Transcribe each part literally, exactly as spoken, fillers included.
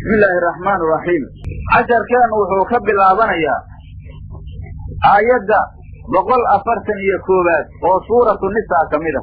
بسم الله الرحمن الرحيم. عشر كان وحوك بالعبانية آيات بقول أفرتن يكوبات وصورة النساء كمدة.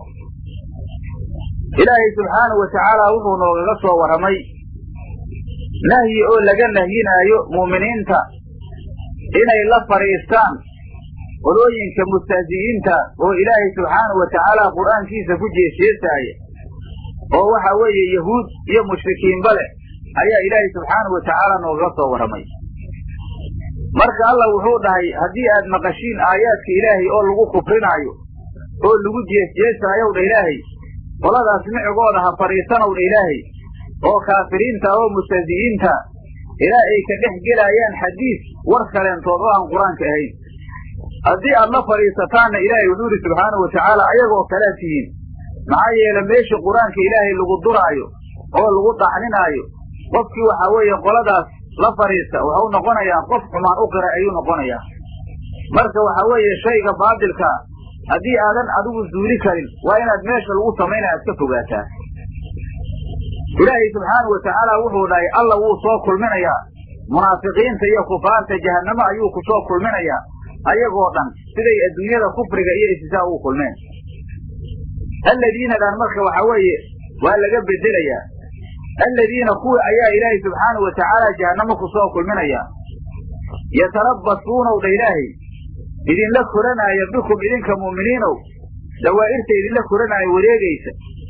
إلهي سبحانه وتعالى وحونا وغسوة ورمي نهي أول لقى نهينا مؤمنين تا إنا إلا فريستان ولوين كمستهزئين تا وإلهي سبحانه وتعالى قرآن كيسا فجي الشيطاية وهو حوي يهود يا مشركين بله أي إلهي سبحانه وتعالى وغسوة ورمي marka Allah wuxuu dhahay hadii aad maqashiin aayaadka Ilaahay oo lagu kufrinayo oo lagu jeesjeesayo Ilaahay waladaas micigooda ha fariisano Ilaahay oo kaafiriinta oo mustahzi'iinta Ilaahay ka dhex gelayaan xadiis war kalentood oo aan Quraanka ahayn hadii aad la fariisataana Ilaahay wuxuu subhanahu wa ta'ala ayagoo kala tihiin maxaa yeelay meesha Quraanka Ilaahay lagu duraayo oo lagu tacninayo qofkii waxa weeye qoladaas la fariista wuxuu noqonayaa qof xumaan u qira ayuu noqonayaa marka waxa weeye shayga baadilka hadii aadan adigu zuuli karin waa inaad meesha lagu sameeynaa iska fogaataa Ilaahay subhanahu wa ta'ala wuxuu dhahay Allah wuu soo kulminayaa munaafiqiinta iyo kufaarta jahannama ayuu ku soo kulminayaa ayagoo dhan siday adduunyada kufriga iyo istisaa u kulmeen alladina dan marka waxa weeye waa laga bedelayaa الذين قوة أيها إلهي سبحانه وتعالى جهنمك صوك المنيا يتربصون إلهي إذن لك لنا يبدكم إذنك مؤمنين دوائرت إذن لك لنا يوريقيس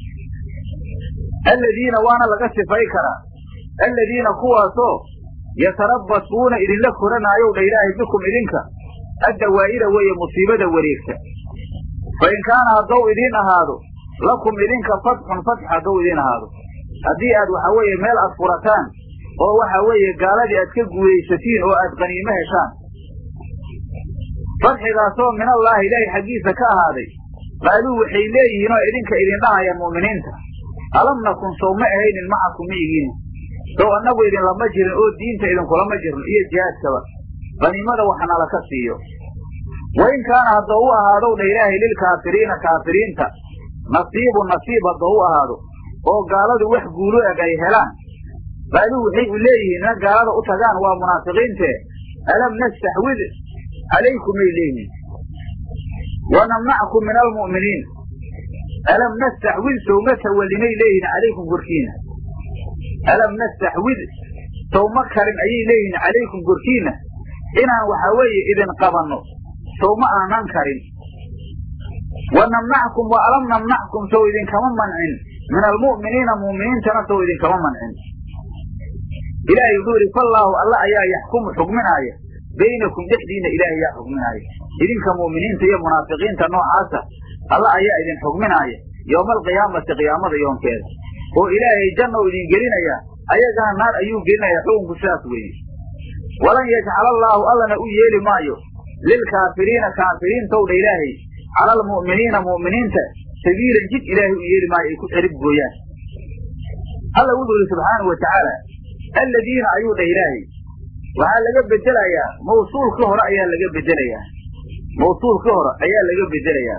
الذين وانا لقص فيكرا الذين قوة صوك يتربصون إذن لك لنا يوم إلهي بكم إذنك الدوائر وهي مصيبة وريقس فإن كان الضوء إذن هذا لكم إذنك فتح فتح الضوء إذن هذا haddii aad waxa weeye meel aad furataan oo waxa weeye gaaladii aad ka guulaysatiin oo aad qaniimo heshaan farxigaasoo min Allah ilaahay xaggiisa ka ahaaday qaaluu waxay leeyihiin oo idinka idin dhahayaan mu'miniinta alam nakun sawma ahaynin macakum miyiin soo annagu idin lama jirin oo diinta idin kulama jirno iyo jihaadkaba qaniimada waxana la ka siiyo wain kaana hadduu u ahaado ilaahay lil kaafiriina kaafiriinta nasiibu nasiib hadduu u ahaado oo gaaladu wax guulo ag ay helaan baalu waxay u leeyihiin in gaalada u tagaan waa munaafiqiinta alam nastahwid alaykum ilayhi wa namna'kum min almu'minin alam nastahwid sawmata walimay ilayhi alaykum gurkiina alam nastahwid sawmakarin ay ilayhi alaykum gurkiina inaan waxa weeye idin qabanno sawma aanan karin wa namna'kum wa alam namna'kum saw idin kama mancin من المؤمنين مؤمنين تنسوا إذن كما منعين إلهي يقول فالله الله أيها يحكم حكمنا آية بينكم دحدين إلهي يحكمنا آية إذن كمؤمنين تيا منافقين تنوع عاسى الله أيها إذن حكمنا آية يوم القيامة قيامة يوم كذا وإلهي جنة إذن قلنا يا أيها كان النار أيها قلنا يحكم كساس وين ولن يجعل الله الله نؤيه لمايو للكافرين كافرين تول إلهي على المؤمنين مؤمنين تا سبيل جد إلهي إيري ما يكون حرب قويان الله وضع سبحانه وتعالى الذين عيود إلهي وهذا لقب الدليا موصول كهر أيها لقب الدليا موصول كهر أيها لقب الدليا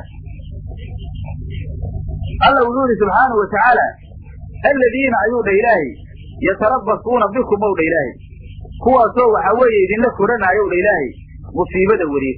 الله وضع سبحانه وتعالى الذين عيود إلهي يتربصون بكم مولى إلهي هو سوى حوي إذن لك لنا عيود إلهي مصيبة وريد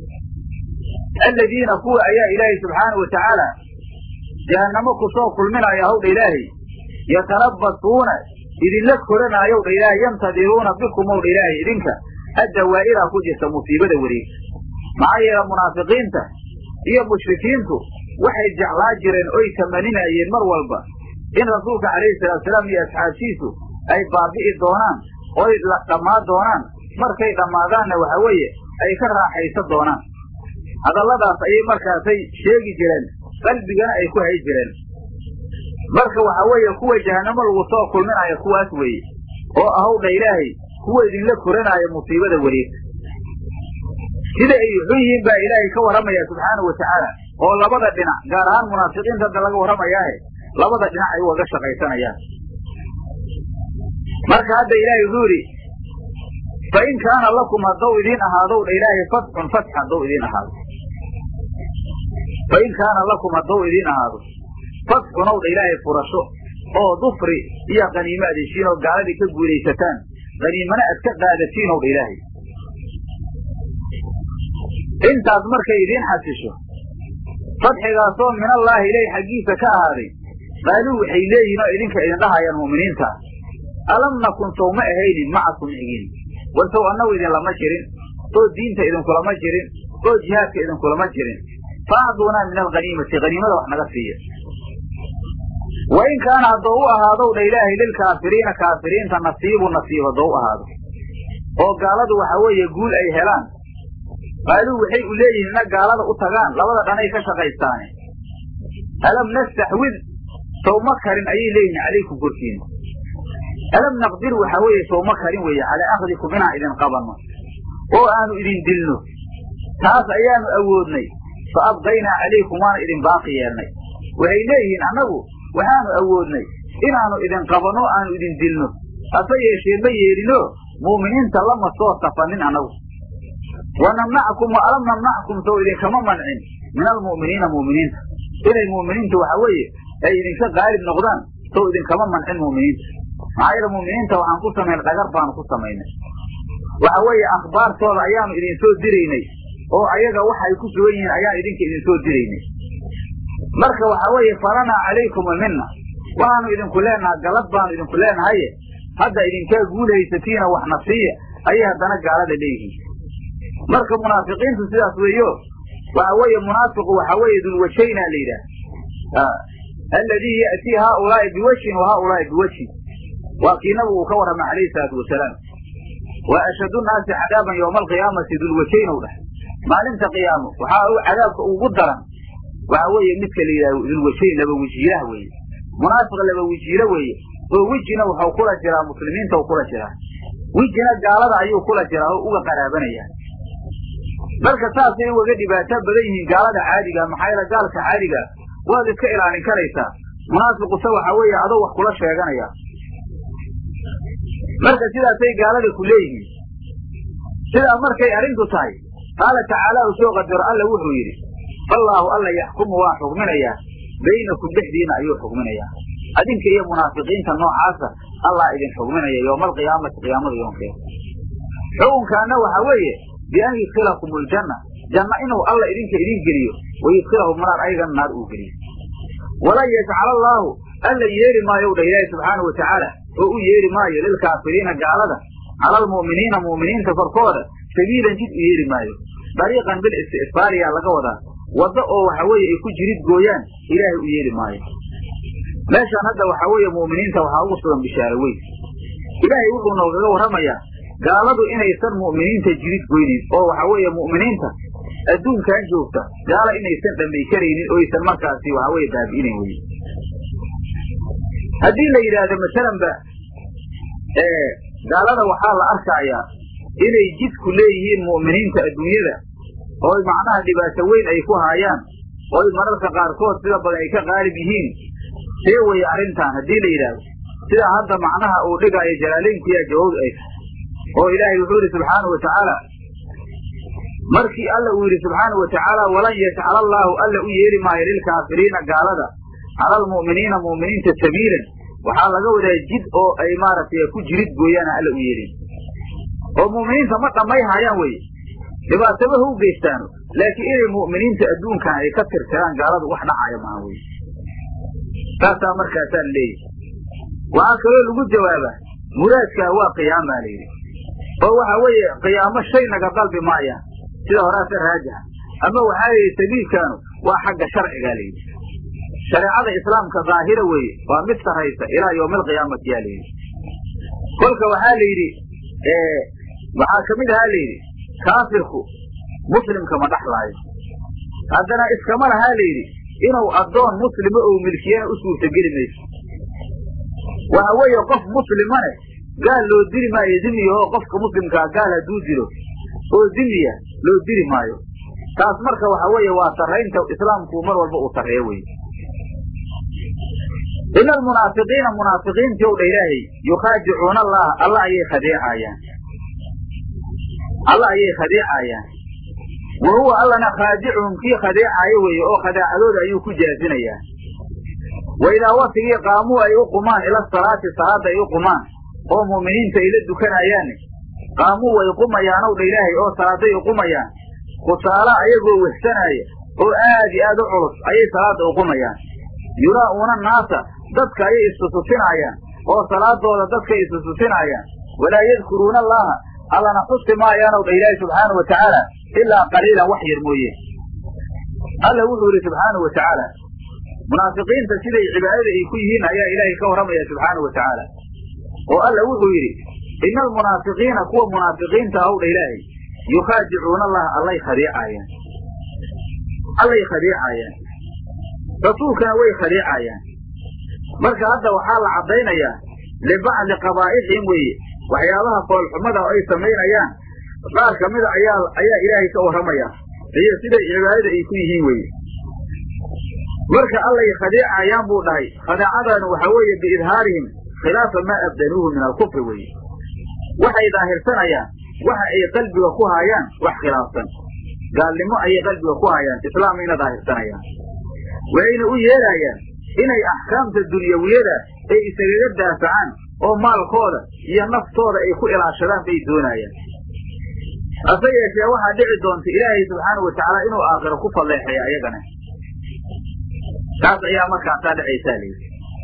الذين قوة أيها إلهي سبحانه وتعالى جهنمك صوف المنع يهود إلهي يتربصون إذن لك لنا يوم إلهي ينتظرون بكم مولى إلهي إذنك الدوائر كجة مصيبة وريك معايا المنافقين هي مشركين وحي جعلاجر أي ثمانين أي المرولبة إن رسولك عليه الصلاة والسلام يسحاسيسه أي بابئ الدونان أي لما الدونان مركي لما ذان وحوية أي كرها حيث الدونان هذا الله داس أي مركاتي شيء جيران قلبي أي كوه جيران مركا وحوية كوه جهنم الوصاق كل منها يكوه أسوي وأهو إلهي هو إذن لك لنا يا مصيبة وريد كده يحيي با إلهي كوه رمي سبحانه وتعالى والله بدا دنا قارهان منافقين تدلقوا رمي ياهي لبدا دنا أيوه قشة قيسانا ياهي مركا هذا إلهي ذوري فإن كان لكم الضوء دين أهادو إلهي فتح فتح الضوء دين أهادو فإن كان لكم الضوء دين أهادو فتح نوض إلهي فرشو oo dufri iyo qaniimo aad heshiin oo gaaladii ka guulaysataan qaniimana aad ka qaadatiin ow dha ilaahay intaas markay idiin xasisho fadxigaasoo minallaahi ilaahi xaggiisa ka ahaaday qaaluu waxay leeyihin oo idinka idin dhahayaan mu'miniinta alam nakun sow ma ahaynin macakum igiin war sow annagu idinlama jirin oo diinta idinkulama jirin oo jihaadka idinkulama jirin faacduunaa min alghaniimati haniimada wax naga siiya wa in kaana haddoo u ahaadow dha ilaahay lilkaafiriina kaafiriinta nasiibu nasiib haddoo u ahaado oo gaaladu waxa weeye guul ay helaan qaaluu waxay u leeyihiin ina gaalada u tagaan labada dhanay ka shaqaystaane alam nastaxwid sow ma karin ayay leeyihiin calaykum korkiina alam naqdir waxa weeye sow ma karin weeye calaa akhdikum inaan idin qabanno oo aanu idin dilno taas ayaanu awoodnay fa abqaynaa calaykum waana idin baaqi yeelnay waxay leeyihiin annagu waxaanu awoodnay inaanu idin qabanno aanu idin dilno hase yeeshee ma yeelino mu'miniinta lama soo safanin annagu wanamnackum wa alam namnackum sow idinkama mancin min almu'miniina mu'miniinta inay mu'miniinta waxa weeye ay idinka qaalib noqdaan sow idinkama mancin mu'miniinta maxaa yeele mu'miniinta waxaan ku samayn dhagar baanu ku samaynay waxa weeye akhbaartooda ayaanu idin soo diraynay oo ayaga waxay ku sugan yihiin ayaan idinka idin soo diraynay marka waxa weeye falanaa calaykum alminna waxaanu idinku leenaha galad baanu idinku leenahaye hadda idinkaa guulaysatiina waxna siiya ayay haddana gaalada leeyihiin marka munaafiqiintu sidaas weeyo waxa weeye munaafiqu waxa weeye dulwajhayna la yidhaah alladii ya'tii haaulaa'i biwajhin wa haaulaa'i biwajhin waa kii nabigu uu ka warramay calayhi salaatu wasalaam wa ashaddu nnaasi cadaaban yowma alqiyaamati dulwajhayn ou dhahay maalinta qiyaamo waxaa u cadaabka ugu daran waxa weeye midka la yidhahdo dulwajhayn laba wajiiraha weeye munaafiq laba wajiiro weeye oo wejina waxau kula jiraa muslimiinta u kula jiraa wejina gaalada ayuu kula jiraa oo uga qaraabanaya marka saasay ugaga dhibaato badan yihiin gaalada caadiga maxaa yeele gaalka caadiga waad iska ilaalin karaysaa munaafiquse waxa weeye adoo wax kula sheeganaya marka sidaasay gaalada ku leeyihiin sidaa markay arrintu tahay qaala tacaala uu soo qadaro alla wuxuu yidhi fallaahu alla yaxkumu waa xugminayaa baynakum dhexdiina ayuu xugminayaa adinka iyo munaafiqiinta noocaasa allah idin xugminaya yowma alqiyaamati qiyaamada yoonkeeda xukunkaana waxa weeye bian yudkilakum aljanna janna inuu alla idinka idin geliyo wayudkilahum naar ayagana naar uu geliyo walan yajcala allaahu alla yeeli maayo u dha ilaahi subxaanau watacaala oo u yeeli maayo lilkaafiriina gaalada cala almu'miniina mu'miniinta korkooda sabiilan jid u yeeli maayo dariiqan bilisticfaaliyaa laga wadaa waddo oo waxa weeye ay ku jirid gooyaan ilaahay u yeeli maayo meeshaan hadda waxa weeye mu'miniinta waxaa ugu sugan bishaaro weyn ilaahay wuxuu noogaga warramayaa gaaladu inaysan mu'miniinta jirid goynin oo waxa weeye mu'miniinta adduunkan joogta gaala inaysan dhamay karaynin oo aysan markaasi waxa weeye baabi'inayn weye haddii la yidhaahdo masalanba gaalada waxaa la arkayaa inay jidku leeyihiin mu'miniinta adduunyada oo macnaha dhibaato weyn ay ku haayaan oo mararka qaarkood sida badan ay ka qaalib yihiin see weye arrintan haddii la yidhaahdo sidaa hadda macnaha uu dhigaayo jalaalaynkiyaa jawaabdu ay tahay oo ilaahay wuxuu yidhi subxaanau watacaala markii alla uu yidhi subxaanau watacaala walan yajcala allaahu alla u yeeli maayo lilkaafiriina gaalada cala almu'miniina mu'miniinta sabiilan waxaa laga wadaa jid oo ay maaragtay ku jirid gooyaana alla u yeelin oo mu'miniinta ma dhammay haayaan weye dhibaataba ha u geystaano laakiin inay mu'miniinta adduunkan ay ka tirtiraan gaaladu wax dhacaya maaha weye saasaa markaasaa leeyahy waxaa kaloo lagu jawaabaa muraadkaa waa qiyaamaa la yidhi oo waxa weeye qiyaamo shay naga dalbi maayaan sida horaasa raajixa ama waxaa la yidhi sabiilkaanu waa xagga sharcigaa layidhi shareecada islaamka daahira weeye waa mid saraysa ilaa yowmi alqiyaamati yaa layidhi kolka waxaa la yidhi waxaa kamid ahaa la yidhi kaafirku muslimka ma dhaxlaayo haddana iskama lahaa la yidhi inuu addoon muslima ou milkiyana u suurtageli mayso waxa weeye qof muslimane gaal loo dili maayo dimiyahoo qofka muslimkaa gaal hadduu dilo oo dimiya loo dili maayo taas marka waxa weeye waa sarraynta islaamku mar walba uu sarreeyo weye ina almunaafiqiina munaafiqiintii ow dha ilaahay yukhaadicuuna allaha alla ayay khadeecaayaan alla ayay khadeecaayaan wa huwa allana khaadicuhum kii khadeecaayo weeye oo khadaacadooda ayuu ku jaazinayaa وإذا وصي قاموا أي يقومان إلى الصلاة الصلاة يقومان أو مؤمنين إلى الدكان أيان قاموا ويقوم يانو إلهي أو صلاة يقوم يان وصالة أيقوا وحسناي أو آدي آد عرص أي صلاة يقوم يان يراؤون الناس ضدك أي استسسين عيان أو صلاة دولة ضدك استسسين عيان ولا يذكرون الله على نقص ما يانو إلهي سبحانه وتعالى إلا قليلا وحي المويه الله وحوله سبحانه وتعالى منافقين تسيدي عبادة يكويهين يا إلهي كورم يا سبحانه وتعالى وقال وحوله إن المنافقين كوا منافقين تهول إلهي يخادعون الله الله يخديع آيان الله يخديع آيان رسولك وي خديع آيان مركا هذا وحال عضينا يا لبعض قبائحهم وي وحيالها قول حمدها وأي سمين أيان قال كمدة أيال أيا إلهي كورم يا هي سيدي عبادة يكويهين وي مركا الله يخديع آيان بوضعي خداعة وحوية بإظهارهم خلاف ما أبدلوه من الكفر وي وحي ظاهر سنيان وحي أي قلبي وكوهايان وح خلافا قال لما أي قلبي وكوهايان إسلامين ظاهر سنيان وإن أيالايان إني أحكام الدنيوية أي إسرائيل دافعان أو مال قولة هي نفس طولة أي كو إلى عشران بيدونايان أفيا يا واحد دعي دونت إلهي سبحانه وتعالى إنه آخر كفر الله يحيى أيضا تعطي يا مكة تعطي عيسى لي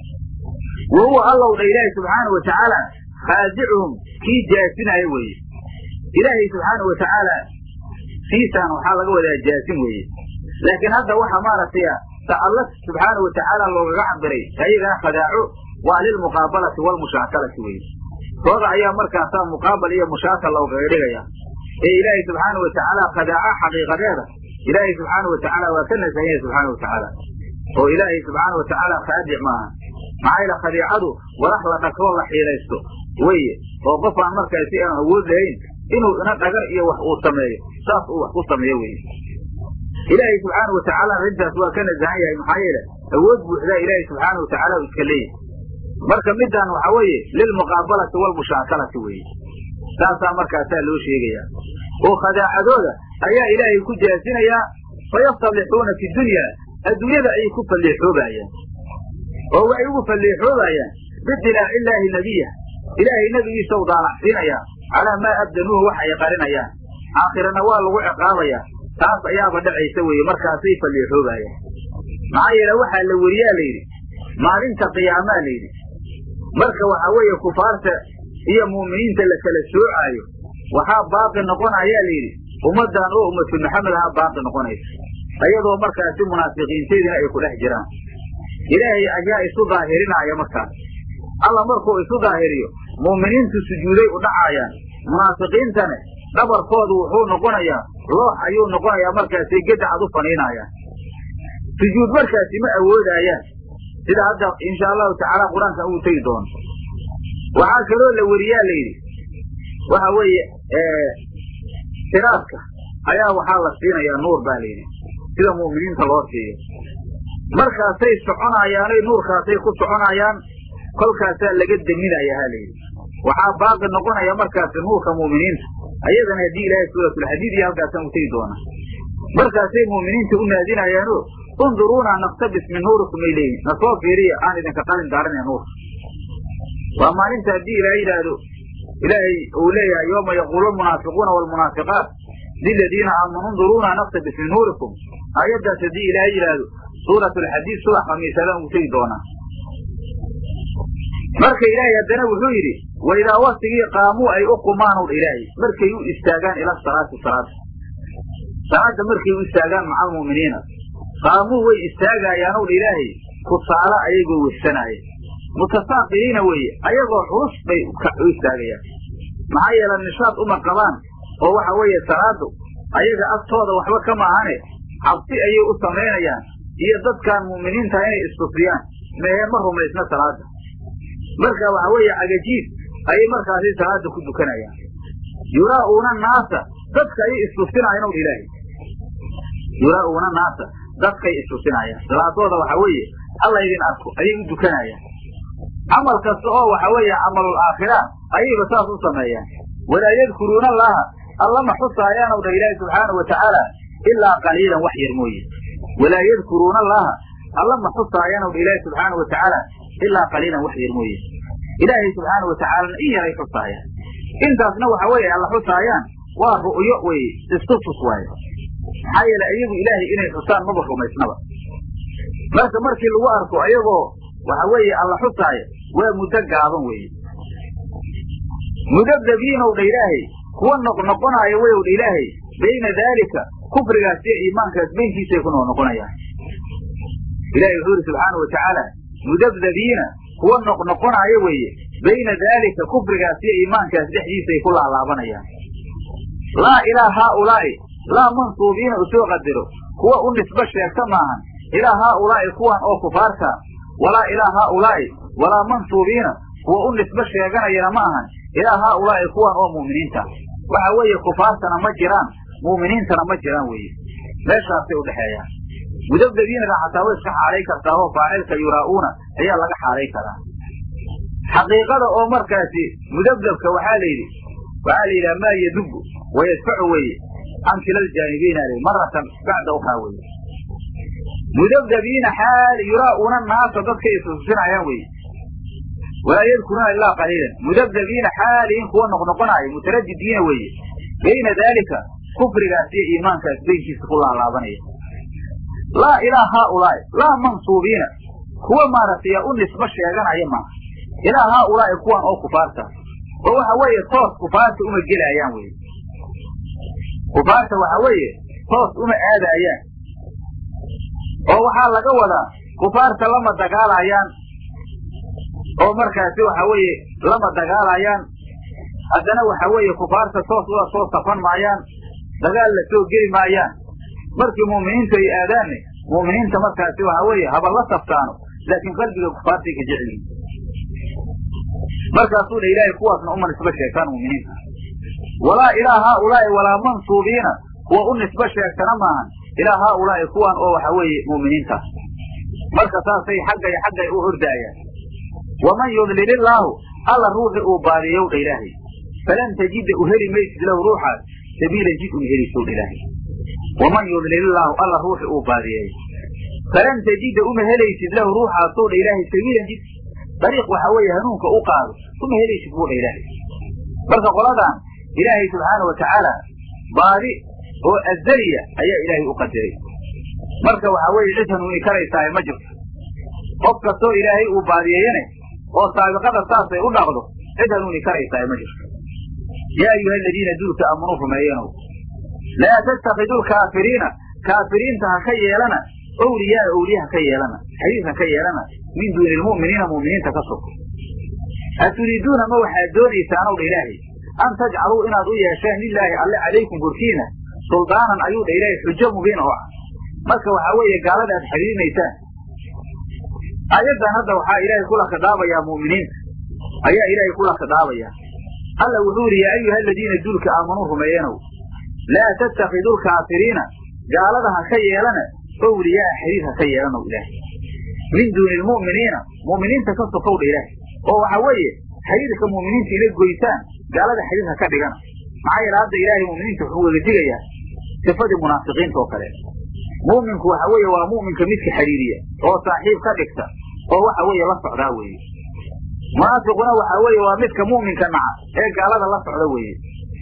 وهو الله إلهي سبحانه وتعالى خادعهم كي جاسنا يوي إلهي سبحانه وتعالى سيسان وحالة ولا جاسم وي لكن هذا هو حمارة فيها تعالى سبحانه وتعالى لو رجع بري هيدا خداعه وللمقابلة والمشاكلة وي وضع يا مركز مقابل هي مشاكلة لو غيرها إيه إلهي سبحانه وتعالى خداعه حقيقة هذا إلهي سبحانه وتعالى وكان سيئ سبحانه وتعالى هو إلهي سبحانه وتعالى خادع معه معايا خديعه ورحلة تكرر حيليسته وي وقف عن مركز سيئا أقول لهين إنه نقدر إيه وحقو السماية صاف وحقو السماية وي إلهي سبحانه وتعالى ردها سواء كان الزعية محايلة أود بحذا إلهي سبحانه وتعالى وإسكاليه مركز مدان وحوية للمقابلة والمشاكلة وي ساسا مركز سألو شيئا وخداع دولة أيها إلهي كجاسنا يا فيصلحون في الدنيا الدنيا أي كفا اللي حوبايا وهو أي كفا اللي حوبايا بدلا إله نبيه إلهي نبي سوضا لحسنا على ما أبدنوه وحي قارنا يا آخر نوال وعقابا يا تاس أيها بدعي سوي مركز سيفا اللي حوبايا معايا لوحا اللوريا ليري ما انت قياما ليري مركز وحوية كفارة هي مؤمنين تلك السوء آيو وحاب باقي نقون عيا ليري ومدان او امة محمد ها باقي نقون عيا ايضا مركز سي منافقين سيدنا اي كل احجران الهي اجاء اسو ظاهرين عيا مركز الله مركو اسو ظاهريو مؤمنين تسجودي ودعايا منافقين تاني دبر فوض وحو نقون عيا روح ايو نقون عيا مركز سي قد عدو فنين عيا سجود مركز سي ما اود عيا إذا هذا إن شاء الله تعالى قرآن سأقول تيدون وعاكرون لوريا ليري وهوي سراسك أيها وحالة فينا يا نور باليري كده مؤمنين تلواتي مركا سي سعونا ياني نور كاسي خد سعونا يان كل كاسي لقد من يا هالي وحاب باقي نقونا يا مركا نور كمؤمنين أيضا هدي إلهي سورة الحديد يهلقا سمتيدون مركا سي مؤمنين تقولنا هدينا يا نور انظرونا نقتبس من نوركم إليه نصوف فيريا آن إذن كقال دارنا يا نور وأما أنت هدي إلهي لهدو إلهي أوليها يوم يقول المنافقون والمنافقات للذين آمنوا انظرونا نقتبس من نوركم آيات تدي إلهي لهدو سورة الحديث سورة خميسة لهم سيدونا مركا إلهي هدنا وحيري وإذا وصي قاموا أي أقمانوا الإلهي مركا يو استاغان إلى الصلاة الصلاة صلاة مركا يو استاغان مع المؤمنين قاموا وي استاغا يانو الإلهي كالصلاة أيقوا والسناء متساقين وي أيقوا حوص بي استاغيا معايا للنشاط أمر قبان وهو حوية صلاة أيقا أصطوضة وحوة كما عني حبطي أيه أصمين أيان هي ضد كان مؤمنين تاني استفريان ما هي مرهم ليسنا صلاة مركا وحوية عجيب أي مركا هذه صلاة كدو كان أيان يراؤون الناس ضد كأي استفرين عينو الإلهي يراؤون الناس ضد كأي استفرين عيان صلاة وحوية الله يدين أركو أي كدو كان أيان عمل كالسؤال وحوية عمل الآخرة أي بساس أصمين ولا يذكرون الله الله محص عيانه إلهي سبحانه وتعالى إلا قليلا وحي الموية ولا يذكرون الله alla ma xusaayaan oo ilaahay subxaanahu watacaala ilaa qaliilan wax yar mooye ilaahay subxaanahu watacaalana in yaray xusaayaan intaasna waxa weeye alla xusaayaan waa ru'yo weye istustus waaye maxaa yeele iyagu ilaahay inay xusaan maba rumaysnaba marka markii lagu arko ayagoo waxa weeye alla xusaaya waa muddo gaaban weeye mudabdabiin ow dha ilaahay kuwa noqnoqonaayo way ow dha ilaahay bayna daalika kufrigaas iyo iimaankaas baynkiisay ku noqnoqonayaan ilahay wuxuu yidhi subxaanau watacaala mudabdabiina kuwa noqnoqonaayo weeye bayna daalika kufrigaas iyo iimaankaas dhexdiisay ku laalaabanayaan laa ilaa haaulaa'i laa mansuubiina usoo qadiro kuwa u nisbo sheegta maahan ilaa haaulaa'i kuwan oo kufaarta walaa ilaa haaulaa'i walaa mansuubiina kuwa u nisbo sheeganayana ma ahan ilaa haaulaa'i kuwan oo mu'miniinta waxa weeye kufaartana ma jiraan mu'miniintana ma jiraan weeye meeshaasay udhexeeyaan mudabdabiinana xataa way iska xaalay kartaa oo faacilka yuraa'uuna ayaa laga xaalay karaa xaqiiqada oo markaasi mudabdabka waxaa la yidhi waxaa la yidhaha maa yadubu wayadfacu weeye can kila ljaanibiina l maratan bacda ukaa weye mudabdabiina xaal yuraa'uuna naasa dadkay isusinayaan weye walaa yadkuruuna ilaa qaliilan mudabdabiina xaaliin kuwa noqnoqonaayo mutaradidiina weeye bayna daalika kufrigaas iyo iimaankaas baynkiisa ku laalaabanaya laa ilaa haaulaa'i laa mansuubiina kuwa maaragtay u nisbo sheeganaya maaha ilaa haaulaa'i kuwan oo kufaarta oo waxa weeye toos kufaarta uma gelaayaan weye kufaarta waxa weeye toos uma aadaayaan oo waxaa laga wadaa kufaarta lama dagaalayaan oo markaasi waxa weeye lama dagaalayaan haddana waxa weeye kufaarta toos ula soo safan maayaan dagaal la soo geli maayaan markii mu'miniintu ay aadaanne mu'miniinta markaasi waxa weeye haba la saftaano laakiin qalbiga kufaartay ka jecel yihin markaasuu dha ilaahay kuwaasna uma nisbo sheegtaan mu'miniinta walaa ilaa haaulaa'i walaa mansuubiina kuwa u nisbo sheegtana maahan ilaa haaulaa'i kuwan oo waxa weeye mu'miniinta marka saasay xaggay xaggay u ordaayaan waman yudlil illaahu alla ruuxi uu baadiyow dha ilaahay falan tajida u heli maysid lahu ruuxaas sabiilan jid uma helaysow dha ilaahay waman yudlil illaahu alla ruuxi uu baadiyeeyo falan tajida uma helaysid lahu ruuxaasow dha ilaahay sabiilan jid dariiq waxa weeye hanuunka u qaado uma helaysid buu dha ilaahay marka qoladan ilaahay subxaana watacaala baadi oo azaliya ayaa ilaahay u qadiray marka waxa weeye cid hanuuni karaysaaye ma jirto qof kastoo ilaahay uu baadiyeeyane oo saabiqada saasay u dhaqdo cid hanuuni karaysaaye ma jirto yaa ayuha aladiina duulka aamanuu rumeeyenow laa tattakidu lkaafiriina kaafiriinta ha ka yeelana owliyaa owliya ha ka yeelana xadiis ha ka yeelana min duuni lmu'miniina mu'miniinta ka sog aturiiduuna ma waxaad doonaysaanow dha ilaahay an tajcaluu inaad u yeesheen lilaahi alle calaykum korkiina suldaanan ayuu dha ilaahay xujo mubiin oo ah marka waxaa weeye gaalada aad xiriirinaysaan aayaddan hadda waxaa ilaahay kula khidaabayaa mu'miniinta ayaa ilaahay kula khidaabayaa alla wuxuu yidhi yaa ayuha aladiina duulka aamanuu rumeeyenow laa tattakidu lkaafiriina gaalada ha ka yeelana owliyaa xiriir ha ka yeelanow ilaahay min duuni lmu'miniina mu'miniinta ka sokow dha ilaahay oo waxa weeye xiriirka mu'miniinta ila goysaan gaalada xiriir ha ka dhigana maxaa yeele hadda ilaahay mu'miniinta wuxuu wada digayaa sifadii munaafiqiinta oo kale mu'minku waxa weeye waa mu'minka midka xiriiriya oo saaxiib ka dhigta oo waxa weeye la socdaa weeye munaafiquna waxa weeye waa midka mu'minka naca ee gaalada la socda weeye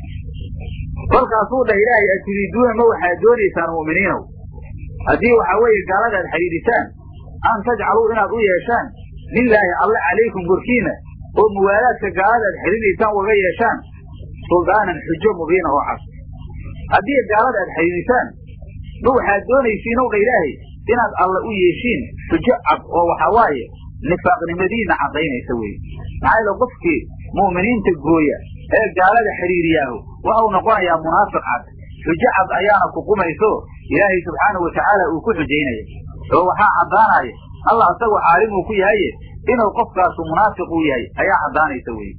kolkaasuu dhah ilaahay aturiiduuna ma waxaad doonaysaan mu'miniinow haddii waxa weeye gaalada aad xidhiidhisaan an tajcaluu inaad u yeeshaan lilaahi alle calaykum korkiina oo muwaalaadka gaalada aad xidhiidhaysaan waga yeeshaan suldaanan xujo mubiina oo cad haddii gaalada aad xidhiidhisaan ma waxaad doonaysiin ow dha ilaahay inaad alla u yeeshiin xujo cad oo waxaa waaye nifaaqnimadiina caddaynaysa weye maxaa yeele qofkii mu'miniinta gooya ee gaalada xidhiiriyaahu waxau noqonayaa munaafiq cad xujo cad ayaana ku qumayso ilaahay subxaanahu watacaala uu ku xujaynaya oo waxaa caddaanaya allah isagoo caalim uu ku yahaye inuu qofkaasu munaafiq uu yahay ayaa caddaanaysa weye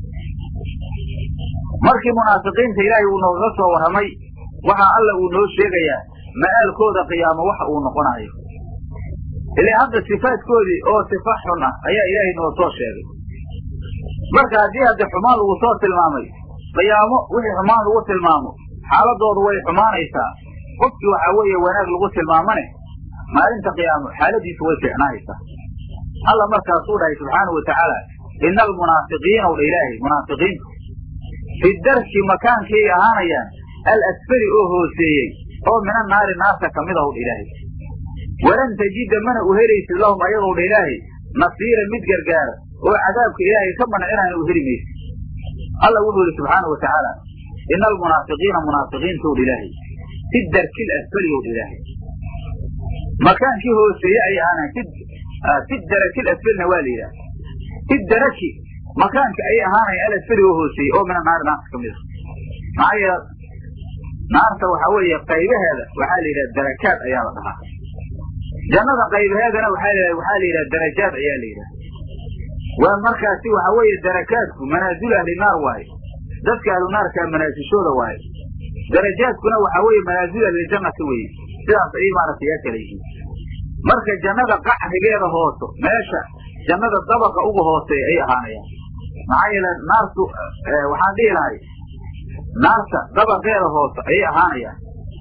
markii munaafiqiinta ilaahay uu nooga soo warramay waxaa alla uu noo sheegayaa ma'aalkooda qiyaamo waxa uu noqonayo ilaa hadda sifaadkoodii oo sifa xun ah ayaa ilaahay noo soo sheegay marka haddii haddi xumaan lagu soo tilmaamay qiyaamo wixii xumaan lagu tilmaamo xaaladoodu way xumaanaysaa qofkii waxaa weeye wanaag lagu tilmaamane maalinta qiyaamo xaaladiisu way fiicnaaysaa. alla markaasuu dhahay subxaanahu watacaala ina almunaafiqiina u dha ilaahay munaafiqiintu fi darki makaankay ahaanayaan alasfali oo hooseeyey oo mina naari naarta kamid ah u dha ilaahay walan tajida mana u helaysid lahum ayagoo dha ilaahay nasiira mid gargaara oo cadaabka ilaahay ka mancinayna u heli maysid. alla wuxuu yihi subxaanahu watacaala ina almunaafiqiina munaafiqiinta u dha ilaahay fi darki alasfali o dha ilaahay makaankii hooseeye ay ahaanayan fi daraki alasfalina waa la yidhaha fi daraki makaanka ayay ahaanayan alasfali oo hooseeyey oo mina naari naarta kamid a. maxaa yeele naarta waxaa weeye qaybaheeda waxaa la yidhaha darakaad ayaa la dhahaa. jannada qaybaheedana waxaa la waxaa la yidhaha darajaad ayaa la yidhaha. waa markaasi waxa weeye darakaadku manaasil ahli naar waaye, dadka ahlu naarkaa manaasishooda waaye. darajaadkuna waxaa weeye manaasil ahlijannati weye, sidaas ayay maaragtay yaa kala yihiin. marka jannada qacrigeeda hooso meesha jannada dabaqa uga hooseeya ay ahaanayaan. maxaa yeele naartu waxaan dhihi lahay naarta dabaqeeda hoose ayay ahaanayaan.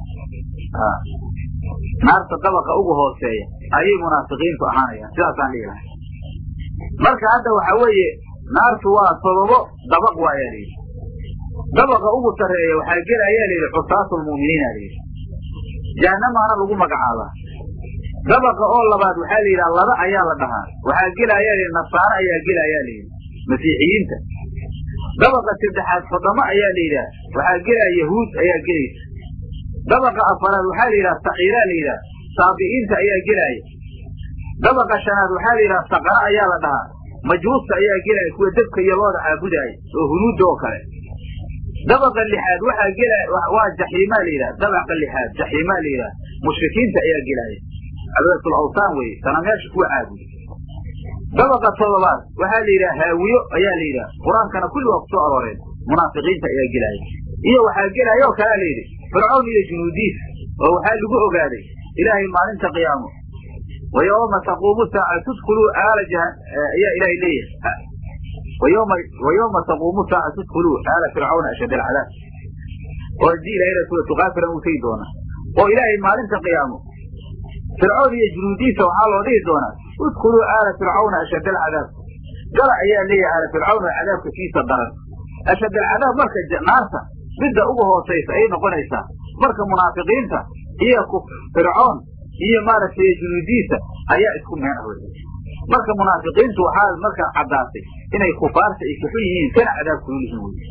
naarta dabaqa uga hooseeya ayay munaafiqiintu ahaanayaan, sidaasaan dhihi lahay. marka hadda waxa weeye naartu waa todobo dabaq waa ayaa layidhi. dabaqa ugu sarreeya waxaa gela ayaa layidhi cusaatulmu'miniin aa layidhi, jahannamaana lagu magacaabaa. dabaqa oo labaad waxaa la yidhaha laba ayaa la dhahaa, waxaa gela ayaa layidhi nasaaro ayaa gela ayaa layidhi masiixiyiinta. dabaqa saddexaad sodamo ayaa la yidhaha, waxaa gelaa yahuud ayaa gelaysa. dabaqa afaraad waxaa la yidhaha sakiiraa la yidhaha, saabi'iinta ayaa gelaaya. dabaqa shanaad waxaa la yidhaha saqara ayaa la dhahaa, majuusta ayaa gelaya, kuwa dabka iyo looda caabudaaya oo hunuudda oo kale. dabaqa lixaad waxaa gela waa jaxiimaa la yidhaha, dabaqa lixaad jaxiimaa la yidhaha, mushrikiinta ayaa gelaaya, abadatul awsaan weye sana meesha kuwa caabuda. dabaqa todobaad waxaa la yidhaha haawiyo ayaa la yidhaha, qur-aankana kulli waa kusoo arooreen, munaafiqiinta ayaa gelaaya. iyo waxaa gelaya oo kalea la yidhi fircawn iyo junuudiis, oo waxaa lagu ogaaday ilaahay maalinta qiyaamo wayawma taquumu saacatu udkuluu aala ayaa ilaahay leeyahay wayawma wayawma taquumu saacatu udkuluu aala fircawna ashad alcadaab, oo hadii ilahayna suuratu kaafiran uu tegi doona. oo ilaahay maalinta qiyaamo fircawn iyo junuudiisa waxaa loo dhihi doonaa udkuluu aala fircawna ashad alcadaab, gala ayaa leeyahay aala fircawn oo cadaabka kiisa daran. ashad alcadaab marka naarta midda uga hoosaysa ayay noqonaysaa. marka munaafiqiinta iyo fircoon iyo maaragtay junuudiisa ayaa isku meen ah wey. marka munaafiqiintu waxaa marka caddaatay inay kufaarta ay kaxun yihiin kana cadaab kulul yihiin wey.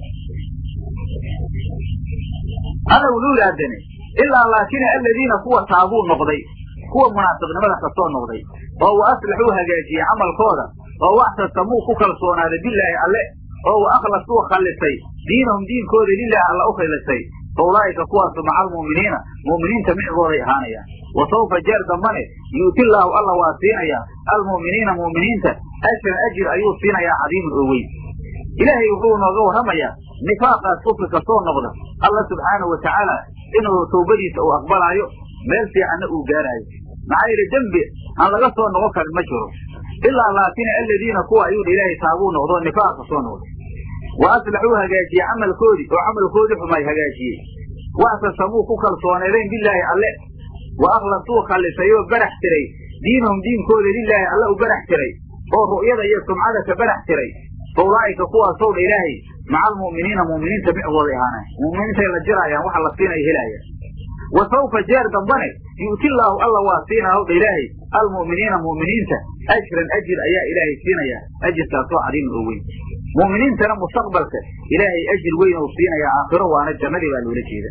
alla wuluu laadane ilaa laakin aladiina kuwa taabuu noqday, kuwa munaafiqnimada kasoo noqday oo wa aslaxuu hagaajiyey camalkooda oo waxtasamuu ku kalsoonaaday bilaahi alle oo wa akhlasuu khalisay diinahum diinkooda lilahi alla u khalisay, fa ulaa'ika kuwaasu maca almu'miniina mu'miniinta micigooday ahaanayaan. wa sawfa jeer dambane yu'ti llaahu alla waa siinayaa almu'miniina mu'miniinta ajran ajir ayuu siinayaa cadiiman oo weyn. ilaahay wuxuu nooga warramayaa nifaaqaas kufri kasoo noqda alla subxaanahu watacaala inuu tawbadiisa uu aqbalaayo, meel fiicanna uu gaaraayo. maxaa yeele dembi aan laga soo noqon karin ma jiro. ilaa laakin aladiina kuwa ayuu ilaahay taabuu noqdo nifaaq kasoo noqday wa aslaxuu hagaajiyey camalkoodii oo camalkoodii xumay hagaajiyey, waxtasamuu ku kalsooneedeen bilaahi alle wa akhlasuu khalisay oo barax tiray diinahum diinkooda lilaahi alle u barax tiray oo ru'yada iyo sumcada ka barax tiray, fa ulaa'ika kuwaasow dha ilaahay maca almu'miniina mu'miniinta micigooday ahaanay. mu'miniintay la jiraayaan waxa la siinaya helaayaan. wa sawfa jeer dambane yu'ti llaahu alla waa siinaa dha ilaahay almu'miniina mu'miniinta ajran ajir ayaa ilaahay siinayaa, ajirkaasoo cadiiman oo weyn. mu'miniintana mustaqbalka ilaahay ajir weyn ou siinayaa, aakhiro waana jannadii baa loola jeeda.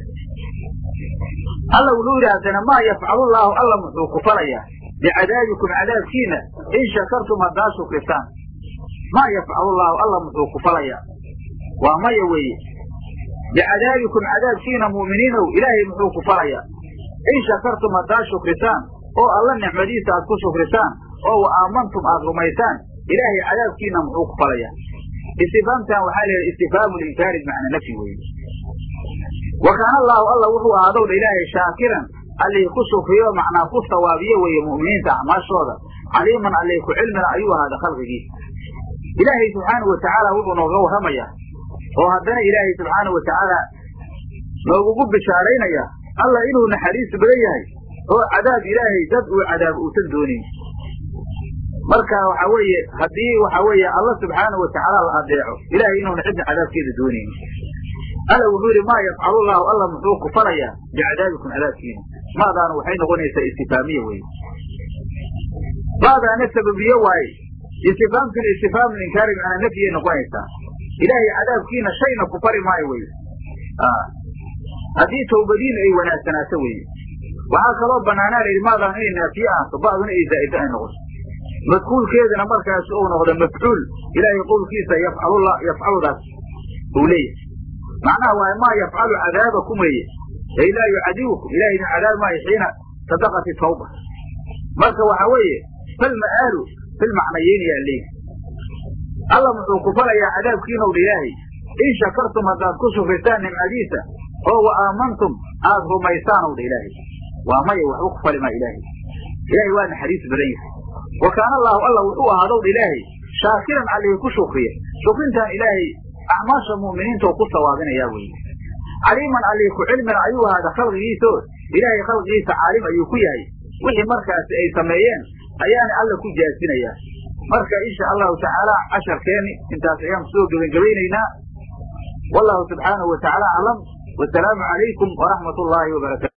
alla wuxuu yidhi haddana maa yafcalu llaahu alla muxuu ku falayaa bicadaabikum cadaabkiina in shakartum haddaa shukrisaan. maa yafcalu llaahu alla muxuu ku falayaa waa maya weeye. bicadaabikum cadaabkiina mu'miniinow ilaahay muxuu ku falayaa in shakartum haddaa shukrisaan oo alla nicmadiisa aad ku shukrisaan oo wa aamantum aad rumaysaan, ilaahay cadaabkiina muxuu ku falayaa. istifaamtan waxaa la yidhaha istifhaamu linkaari bimacnaa nafyi weeye. wa kaana allaahu alla wuxuu ahaadow dha ilaahay shaakiran allihii ku shukriyo macnaa ku sawaabiye weeye mu'miniinta acmaashooda, caliiman allihii ku cilmina ayuu ahaada khalqigiisa. ilaahay subxaanahu watacaala wuxuu nooga warramayaa oo haddana ilaahay subxaanahu watacaala noogugu bishaaraynaya alla inuu naxariis badan yahay oo cadaab ilaahay dad uu cadaab uusan doonin marka waxa weeye haddii waxa weeye alla subxaanahu watacaala la adeeco ilaahay inuuna cidna cadaabkeeda doonayn alla wuxuu yidhi maa yafcalu llahu alla muxuu ku falayaa bicadaabikum cadaabkiina maadaana waxay noqonaysaa istifaamiye weye maadaana sababiye waaye istifaamkuna istifhaamu inkaari macnaa nafyiyay noqonaysaa ilaahay cadaabkiina shayna ku fari maayo weye haddii tawbadiina ay wanaagsanaato weye waxaa kaloo banaanaa la yidhi maadaan inay naafiye ahaato ba'duna ay zaa'ida ay noqoto madkuulkeedana markaas uu noqdo mafcuul ilaahay qowlkiisa yafcalula yafcaludaas uu leeyahay macnaha waa maa yafcalu cadaabakum weye ay laa yucadibukum ilahay idin cadaab maayo xiina sadaqati tawba marka waxa weeye falma'aalu filmacnayeyn yaa leeyahay alla muxuu ku falayaa cadaabkiinow dha ilaahay in shakartum haddaad ku shukrisaan nimcadiisa oo wa aamantum aad rumaysaanow dha ilaahay waa maya waxba ku fali maa ilaahay ilaahay waa naxariis badan yahay wa kaana allaahu alla wuxuu ahaadow dha ilaahay shaakiran allihii ku shukriya shukrintaan ilaahay acmaasha mu'miniinta oo ku sawaabinayaa weye caliiman allihii ku cilmina ayuu ahaada khalqigiisao ilaahay khalqigiisa caalim ayuu ku yahay wixii markaasi ay sameeyeen ayaana alla ku jaasinayaa marka insha allahu tacaala casharkeeni intaas ayaan kusoo gebangebaynaynaa wallahu subxaanahu watacaala aclam wasalaamu calaykum waraxmat ullaahi wabarakatu